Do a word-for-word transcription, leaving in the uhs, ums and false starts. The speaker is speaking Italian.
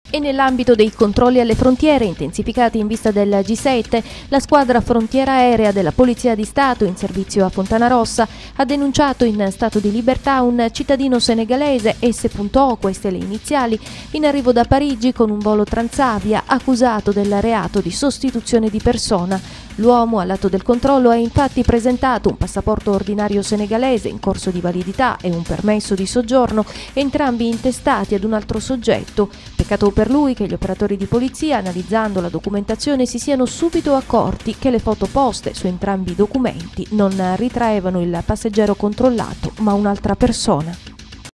E nell'ambito dei controlli alle frontiere intensificati in vista del G sette, la squadra frontiera aerea della Polizia di Stato in servizio a Fontanarossa ha denunciato in stato di libertà un cittadino senegalese, S O, queste le iniziali, in arrivo da Parigi con un volo Transavia, accusato del reato di sostituzione di persona. L'uomo all'atto del controllo ha infatti presentato un passaporto ordinario senegalese in corso di validità e un permesso di soggiorno, entrambi intestati ad un altro soggetto. Peccato per lui che gli operatori di polizia, analizzando la documentazione, si siano subito accorti che le foto poste su entrambi i documenti non ritraevano il passeggero controllato, ma un'altra persona.